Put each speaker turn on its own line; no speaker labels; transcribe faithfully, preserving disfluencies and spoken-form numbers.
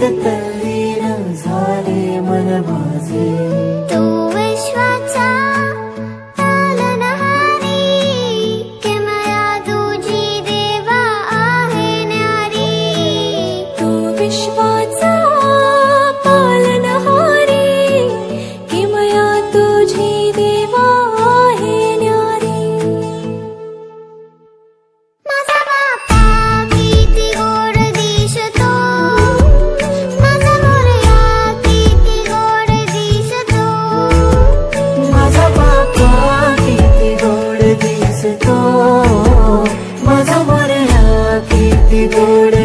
तल्लीन झाले मन माझे।
तू विश्वाचा पालनहारी, किमया तुझी देवा आहे न्यारी।
तू विश्वाचा पालनहारी, किमया तुझी देवा आहे न्यारी।
माझा बाप्पा किती गोड दिसतो, माझा मोरया किती गोड दिसतो।
माझा बाप्पा किती गोड दिसतो, माझा मोरया किती गोड